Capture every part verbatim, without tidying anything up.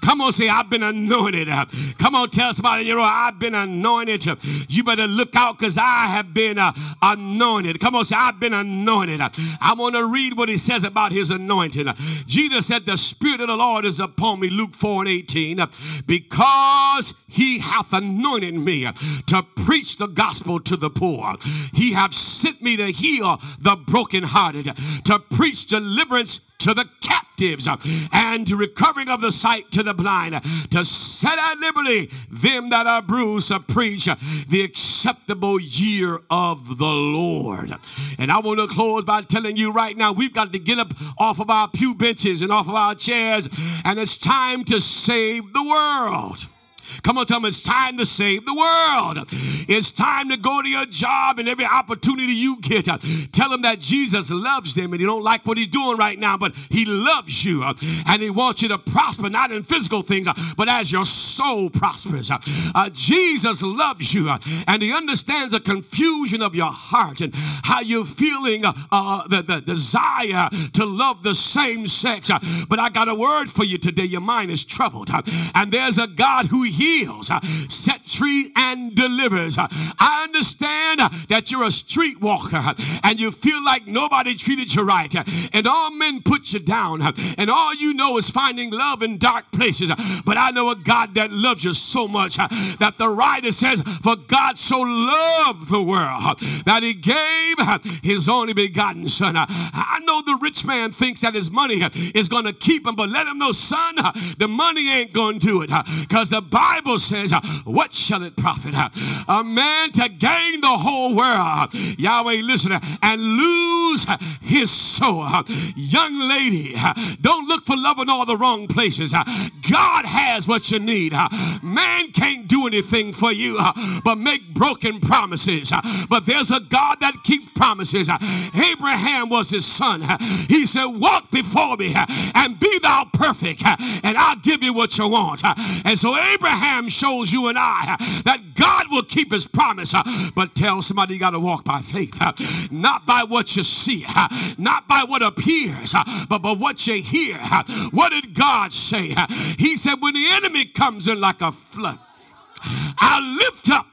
Come on, say, I've been anointed. Come on, tell somebody, you know, I've been anointed. You better look out because I have been uh, anointed. Come on, say, I've been anointed. I want to read what he says about his anointing. Jesus said, the Spirit of the Lord is upon me, Luke four and eighteen, because he hath anointed me to preach the gospel to the poor. He hath sent me to heal the brokenhearted, to preach deliverance to the captives, and to recovering of the sight to the blind, to set at liberty them that are bruised, to preach the acceptable year of the Lord. And I want to close by telling you right now, we've got to get up off of our pew benches and off of our chairs, and it's time to save the world. Come on, tell me, it's time to save the world. It's time to go to your job, and every opportunity you get, tell them that Jesus loves them, and he don't like what he's doing right now, but he loves you, and he wants you to prosper, not in physical things, but as your soul prospers. Uh, Jesus loves you, and he understands the confusion of your heart and how you're feeling uh, uh, the, the desire to love the same sex. But I got a word for you today. Your mind is troubled, and there's a God who heals, sets free, and delivers. I understand that you're a streetwalker and you feel like nobody treated you right, and all men put you down, and all you know is finding love in dark places. But I know a God that loves you so much that the writer says, for God so loved the world that he gave his only begotten son. I know the rich man thinks that his money is going to keep him, but let him know, son, the money ain't going to do it, because the Bible says, what shall it profit a man to gain the whole world, Yahweh, listen, and lose his soul? Young lady, don't look for love in all the wrong places. God has what you need. Man can't do anything for you but make broken promises, but there's a God that keeps promises. Abraham was his son. He said, walk before me and be thou perfect, and I'll give you what you want. And so Abraham shows you and I that God will keep his promise, but tell somebody you got to walk by faith, not by what you see, not by what appears, but by what you hear. What did God say? He said, when the enemy comes in like a flood, I'll lift up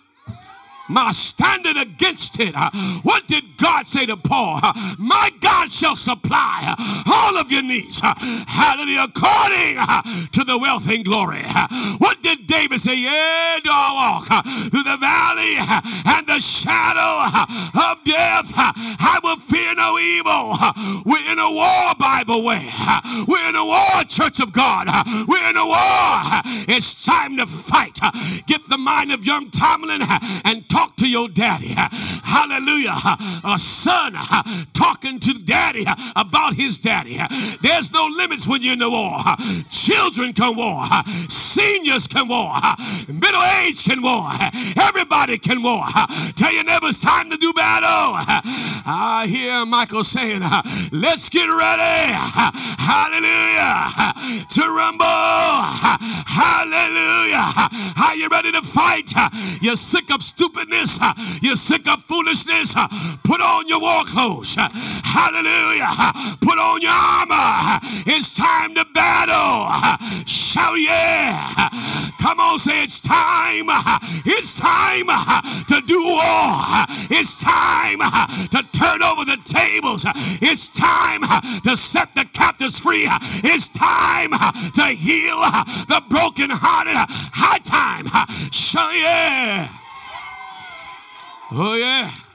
my standard against it. What did God say to Paul? My God shall supply all of your needs, hallelujah, according to the wealth and glory. What did David say? Yea, do I walk through the valley and the shadow of death, I will fear no evil. We're in a war, Bible way. We're in a war, Church of God. We're in a war. It's time to fight. Get the mind of young Tomlin and talk to your daddy. Hallelujah. A son talking to daddy about his daddy. There's no limits when you're in the war. Children can war. Seniors can war. Middle age can war. Everybody can war. Tell your neighbor it's time to do battle. I hear Michael saying, let's get ready. Hallelujah. To rumble. Hallelujah. Are you ready to fight? You're sick of stupidness. You're sick of foolishness. Put on your war clothes. Hallelujah. Put on your armor. It's time to battle. Shout yeah. Come on, say it's time. It's time to do war. It's time to turn over the tables. It's time to set the captives free. It's time to heal the brokenhearted. High time. Shout yeah. Oh yeah.